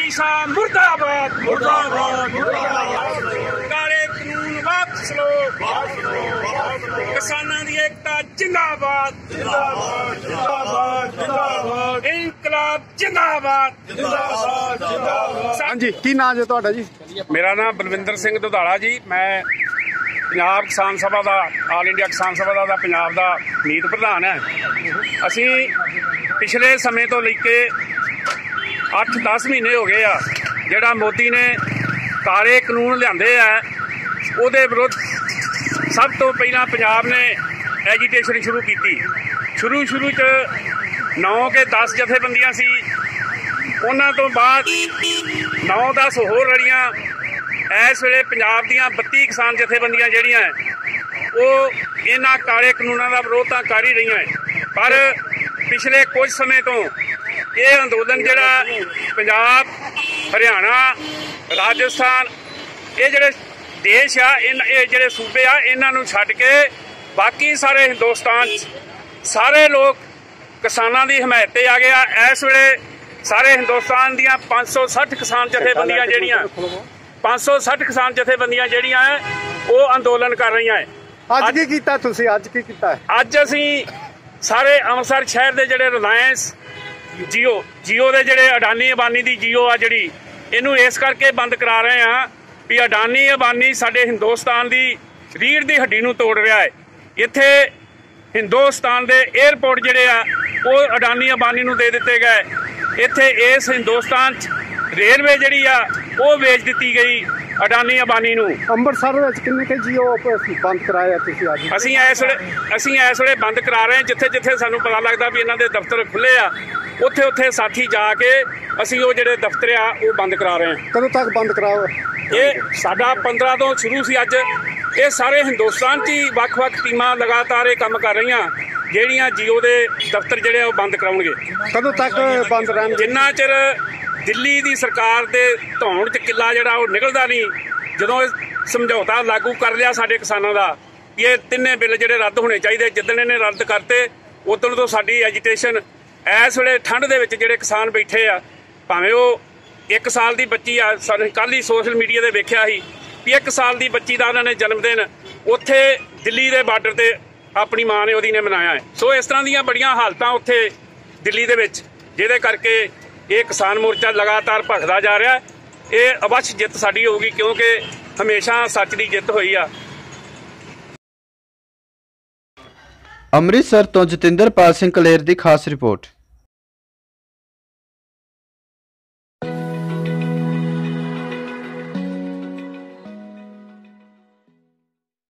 किसान मुर्दाबाद मुर्दाबाद काले कानून वापस लो किसानां दी एकता जिंदाबाद जिंदाबाद जिंदाबाद जिंदाबाद इनकलाब जिंदाबाद जिंदाबाद जिंदाबाद। हाँ जी की नाम है तुहाडा जी? मेरा नाम बलविंदर सिंह दुधाला जी। मैं पंजाब किसान सभा का आल इंडिया किसान सभा का पंजाब का मीत प्रधान है। असी पिछले समय तो लेके 8-10 महीने हो गए जिहड़ा मोदी ने काले कानून लिआंदे है उहदे विरुद्ध सब तो पहला पंजाब ने एजीटेशन शुरू की। शुरू च 9 के 10 जथेबंदियां सी, उन्हां तो बाद 9-10 होर लड़ियां। इस वेले पंजाब दीयां 32 किसान जथेबंदियां जिहड़ियां वो इन्हां काले कानूनां दा विरोध तां कर ही रहीआं, पर पिछले कुछ समय तो ये अंदोलन जिहड़ा पंजाब, हरियाणा, राजस्थान ये जिहड़े देश आ ये जिहड़े सूबे आ इन्हां नूं छड्ड के बाकी सारे हिंदुस्तान सारे लोग किसानां दी हमायत ते आ गया। इस वेले सारे हिंदुस्तान दीयां 560 किसान जथेबंदियां जिहड़ियां 560 किसान जथेबंदियां जिहड़ियां वो अंदोलन कर रही हैं। अज की कीता तुसीं? अज की कीता? अज असीं सारे अमृतसर शहर के जिहड़े रिलायंस जियो के जिहड़े अडानी अंबानी की जियो आ जिहड़ी इनू इस करके बंद करा रहे हैं भी अडानी अंबानी साडे हिंदुस्तान की रीढ़ की हड्डी नूं तोड़ रहा है। इत्थे हिंदुस्तान के एयरपोर्ट जिहड़े आ वो अडानी अंबानी नूं दे दिते गए। इत्थे इस हिंदुस्तान रेलवे जिहड़ी आ वो वेच दी गई अडानी अंबानी नूं। अंमृतसर विच किन्ने के जियो बंद कराए तुसीं अज? असीं इस वेले बंद करा रहे हैं। जिथे जिथे सानूं पता लगदा भी इन्हां दे दफ्तर खुले आ उत्थे उत्थे साथी जाके असीं वो जिहड़े दफ्तर आ वो बंद करा रहे हैं। कदों तक बंद कराओ? ये साडा 15 तो शुरू सी। अज ये सारे हिंदुस्तान च ही वख-वख टीमां लगातार ये काम कर रही ਜਿਹੜੀਆਂ जियो के दफ्तर ਜਿਹੜੇ ਉਹ ਬੰਦ ਕਰਾਉਣਗੇ। कदों तक बंद रहन? जिन्ना चिर दिल्ली की सरकार के धौण च किला ਜਿਹੜਾ ਉਹ निकलदा नहीं। ਜਦੋਂ समझौता लागू कर लिया साडे किसानां दा ये तिन्ने बिल ਜਿਹੜੇ रद्द होने चाहिए, जिदन इन्हें रद्द करते उदन तो साडी एजीटेशन इस वेले ठंड दे विच ਜਿਹੜੇ किसान बैठे आ भावें वो 1 साल की बच्ची आ। कल ही सोशल मीडिया ते वेख्या ही भी 1 साल की बच्ची का उन्होंने जन्मदिन उत्थे दिल्ली के बार्डर ते अपनी माँ ने उहदी ने मनाया है। सो इस तरह दीयां बड़ियां हालतां उत्थे दिल्ली दे विच जिहदे करके ये किसान मोर्चा लगातार भखदा जा रहा है। ये अवश्य जित साडी होगी क्योंकि हमेशा सच की जित होई आ। अमृतसर तो जतिंदरपाल सिंह कलेर की खास रिपोर्ट।